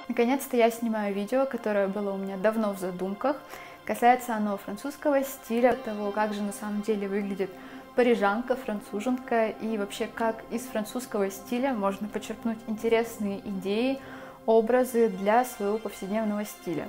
Наконец-то я снимаю видео, которое было у меня давно в задумках. Касается оно французского стиля, того, как же на самом деле выглядит парижанка, француженка, и вообще как из французского стиля можно почерпнуть интересные идеи, образы для своего повседневного стиля.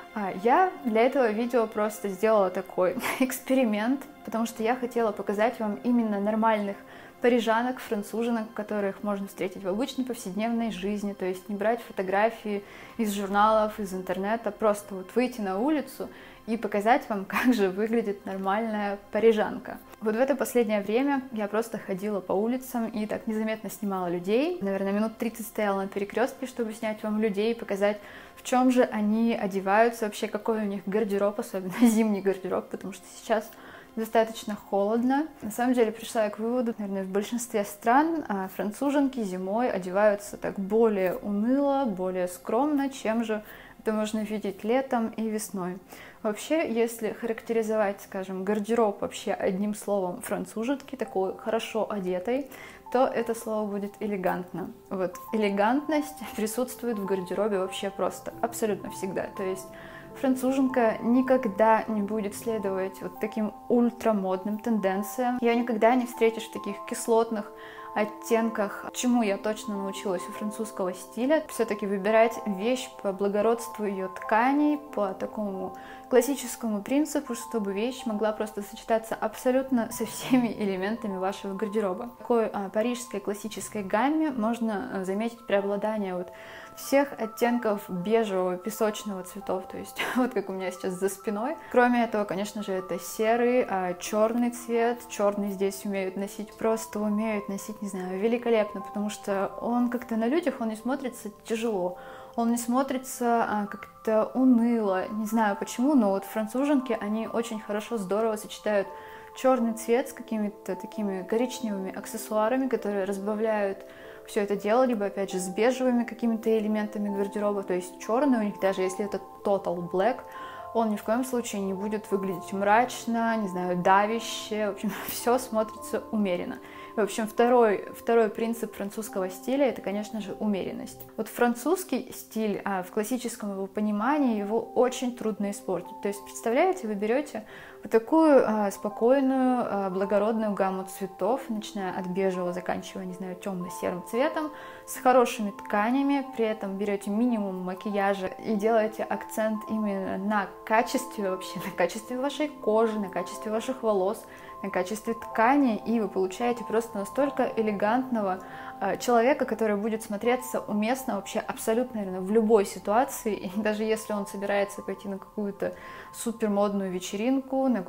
Я для этого видео просто сделала такой эксперимент, потому что я хотела показать вам именно нормальных парижанок, француженок, которых можно встретить в обычной повседневной жизни, то есть не брать фотографии из журналов, из интернета, просто вот выйти на улицу и показать вам, как же выглядит нормальная парижанка. Вот в это последнее время я просто ходила по улицам и так незаметно снимала людей. Наверное, минут 30 стояла на перекрестке, чтобы снять вам людей и показать, в чем же они одеваются, вообще какой у них гардероб, особенно зимний гардероб, потому что сейчас достаточно холодно. На самом деле пришла я к выводу, наверное, в большинстве стран француженки зимой одеваются так более уныло, более скромно, чем же это можно видеть летом и весной. Вообще, если характеризовать, скажем, гардероб вообще одним словом француженки, такой хорошо одетой, то это слово будет элегантно. Вот элегантность присутствует в гардеробе вообще просто абсолютно всегда. То есть француженка никогда не будет следовать вот таким ультрамодным тенденциям. Ее никогда не встретишь в таких кислотных оттенках, чему я точно научилась у французского стиля. Все-таки выбирать вещь по благородству ее тканей, по такому классическому принципу, чтобы вещь могла просто сочетаться абсолютно со всеми элементами вашего гардероба. В такой парижской классической гамме можно заметить преобладание вот всех оттенков бежевого, песочного цветов, то есть вот как у меня сейчас за спиной. Кроме этого, конечно же, это серый, черный цвет. Черный здесь умеют носить, просто умеют носить, не знаю, великолепно, потому что он как-то на людях, он не смотрится тяжело, он не смотрится как-то уныло, не знаю почему, но вот француженки, они очень хорошо, здорово сочетают черный цвет с какими-то такими коричневыми аксессуарами, которые разбавляют все это дело, либо опять же с бежевыми какими-то элементами гардероба, то есть черный у них, даже если это total black, он ни в коем случае не будет выглядеть мрачно, не знаю, давяще, в общем, все смотрится умеренно. В общем, второй принцип французского стиля — это, конечно же, умеренность. Вот французский стиль, в классическом его понимании, его очень трудно испортить. То есть, представляете, вы берете вот такую спокойную, благородную гамму цветов, начиная от бежевого, заканчивая, не знаю, темно-серым цветом, с хорошими тканями, при этом берете минимум макияжа и делаете акцент именно на качестве вообще, на качестве вашей кожи, на качестве ваших волос, на качестве ткани, и вы получаете просто настолько элегантного человека, который будет смотреться уместно вообще абсолютно, наверное, в любой ситуации, и даже если он собирается пойти на какую-то супермодную вечеринку, на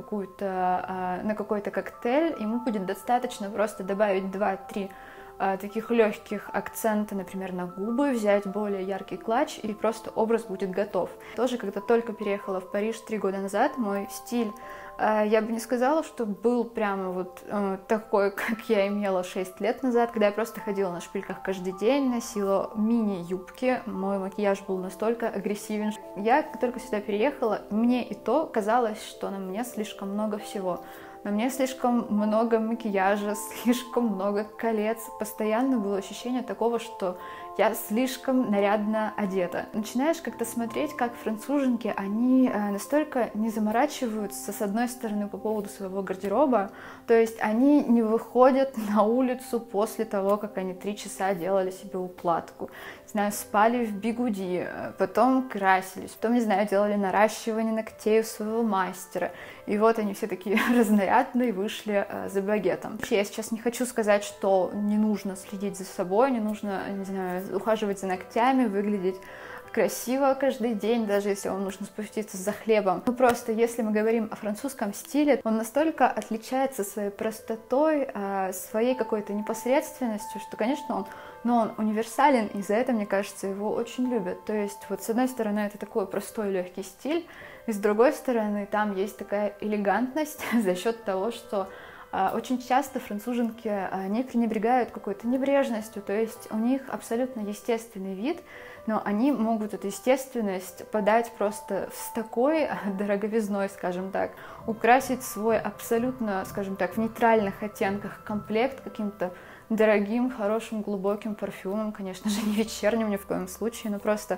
какой-то коктейль, ему будет достаточно просто добавить 2-3 таких легких акцента, например, на губы, взять более яркий клатч, и просто образ будет готов. Тоже, когда только переехала в Париж 3 года назад, мой стиль, я бы не сказала, что был прямо вот такой, как я имела 6 лет назад, когда я просто ходила на шпильках каждый день, носила мини-юбки, мой макияж был настолько агрессивен. Я только сюда переехала, мне и то казалось, что на мне слишком много всего. На мне слишком много макияжа, слишком много колец. Постоянно было ощущение такого, что я слишком нарядно одета. Начинаешь как-то смотреть, как француженки, они настолько не заморачиваются, с одной стороны, по поводу своего гардероба, то есть они не выходят на улицу после того, как они 3 часа делали себе укладку. Не знаю, спали в бигуди, потом красились, потом, не знаю, делали наращивание ногтей у своего мастера. И вот они все такие разнарядные вышли за багетом. Я сейчас не хочу сказать, что не нужно следить за собой, не нужно, не знаю, ухаживать за ногтями, выглядеть красиво каждый день, даже если вам нужно спуститься за хлебом. Ну просто, если мы говорим о французском стиле, он настолько отличается своей простотой, своей какой-то непосредственностью, что, конечно, он универсален, и за это, мне кажется, его очень любят. То есть, вот с одной стороны, это такой простой легкий стиль, и с другой стороны, там есть такая элегантность за счет того, что очень часто француженки не пренебрегают какой-то небрежностью, то есть у них абсолютно естественный вид, но они могут эту естественность подать просто с такой дороговизной, скажем так, украсить свой абсолютно, скажем так, в нейтральных оттенках комплект каким-то дорогим, хорошим, глубоким парфюмом, конечно же, не вечерним ни в коем случае, но просто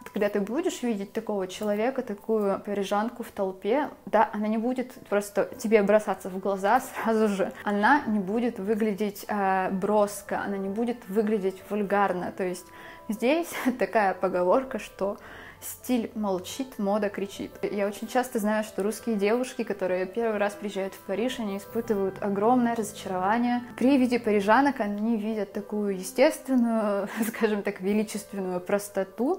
Когда ты будешь видеть такого человека, такую парижанку в толпе, да, она не будет просто тебе бросаться в глаза сразу же, она не будет выглядеть броско, она не будет выглядеть вульгарно, то есть здесь такая поговорка, что стиль молчит, мода кричит. Я очень часто знаю, что русские девушки, которые первый раз приезжают в Париж, они испытывают огромное разочарование. При виде парижанок они видят такую естественную, скажем так, величественную простоту.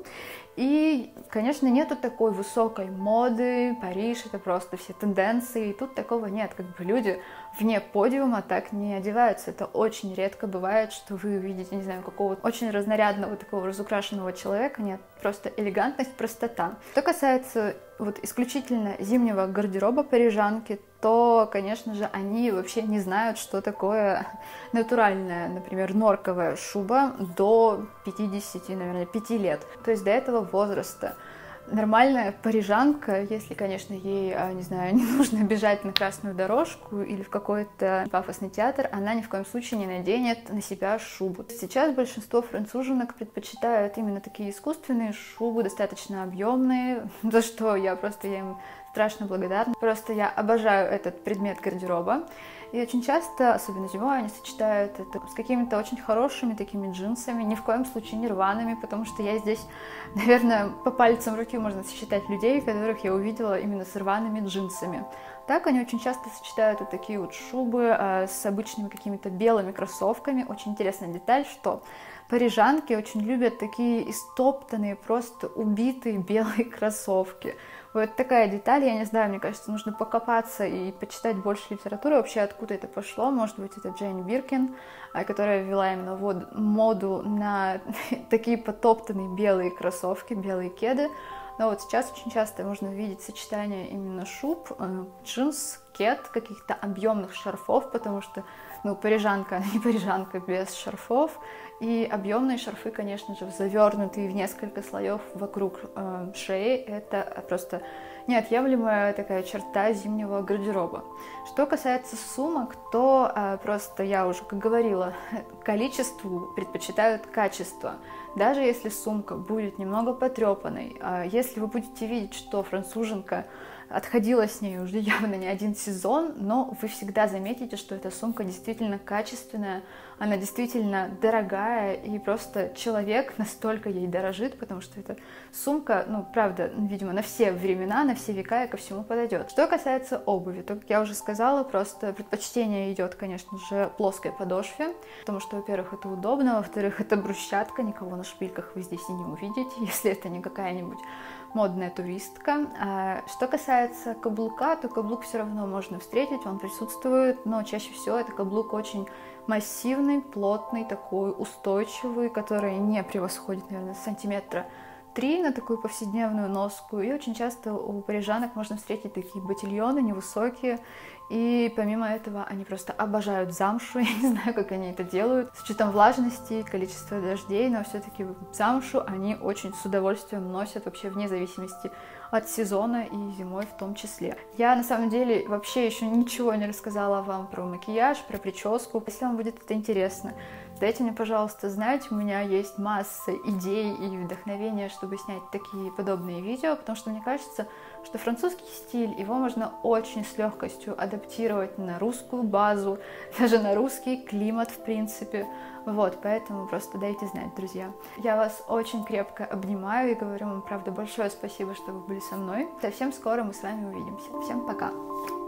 И, конечно, нету такой высокой моды, Париж — это просто все тенденции, и тут такого нет, как бы люди вне подиума так не одеваются, это очень редко бывает, что вы увидите, не знаю, какого-то очень разнарядного, такого разукрашенного человека, нет, просто элегантность, простота. Что касается вот исключительно зимнего гардероба парижанки, то, конечно же, они вообще не знают, что такое натуральная, например, норковая шуба до 50, наверное, 5 лет. То есть до этого возраста. Нормальная парижанка, если, конечно, ей, не знаю, не нужно бежать на красную дорожку или в какой-то пафосный театр, она ни в коем случае не наденет на себя шубу. Сейчас большинство француженок предпочитают именно такие искусственные шубы, достаточно объемные, за что я им страшно благодарна. Просто я обожаю этот предмет гардероба. И очень часто, особенно зимой, они сочетают это с какими-то очень хорошими такими джинсами, ни в коем случае не рваными, потому что я здесь, наверное, по пальцам руки можно сосчитать людей, которых я увидела именно с рваными джинсами. Так они очень часто сочетают вот такие вот шубы с обычными какими-то белыми кроссовками. Очень интересная деталь, что парижанки очень любят такие истоптанные, просто убитые белые кроссовки. Вот такая деталь, я не знаю, мне кажется, нужно покопаться и почитать больше литературы, вообще откуда это пошло, может быть, это Джейн Биркин, которая ввела именно моду на такие потоптанные белые кроссовки, белые кеды, но вот сейчас очень часто можно видеть сочетание именно шуб, джинс, кед, каких-то объемных шарфов, потому что, парижанка, не парижанка без шарфов, и объемные шарфы, конечно же, завернутые в несколько слоев вокруг шеи, это просто неотъемлемая такая черта зимнего гардероба. Что касается сумок, то просто я уже, как говорила, количеству предпочитают качество. Даже если сумка будет немного потрепанной, если вы будете видеть, что француженка отходила с ней уже явно не один сезон, но вы всегда заметите, что эта сумка действительно качественная, она действительно дорогая, и просто человек настолько ей дорожит, потому что эта сумка, правда, видимо, на все времена, на все века и ко всему подойдет. Что касается обуви, то, как я уже сказала, просто предпочтение идет, конечно же, плоской подошве, потому что, во-первых, это удобно, во-вторых, это брусчатка, никого на шпильках вы здесь и не увидите, если это не какая-нибудь модная туристка. Что касается каблука, то каблук все равно можно встретить, он присутствует, но чаще всего это каблук очень массивный, плотный, такой устойчивый, который не превосходит, наверное, сантиметра 3 на такую повседневную носку. И очень часто у парижанок можно встретить такие ботильоны невысокие. И помимо этого они просто обожают замшу. Я не знаю, как они это делают. С учетом влажности, количества дождей, но все-таки замшу они очень с удовольствием носят вообще вне зависимости от сезона и зимой в том числе. Я на самом деле вообще еще ничего не рассказала вам про макияж, про прическу. Если вам будет это интересно, дайте мне, пожалуйста, знать. У меня есть масса идей и вдохновения, чтобы снять такие подобные видео, потому что мне кажется, что французский стиль, его можно очень с легкостью адаптировать на русскую базу, даже на русский климат, в принципе. Вот, поэтому просто дайте знать, друзья. Я вас очень крепко обнимаю и говорю вам, правда, большое спасибо, что вы были со мной. Совсем скоро мы с вами увидимся. Всем пока!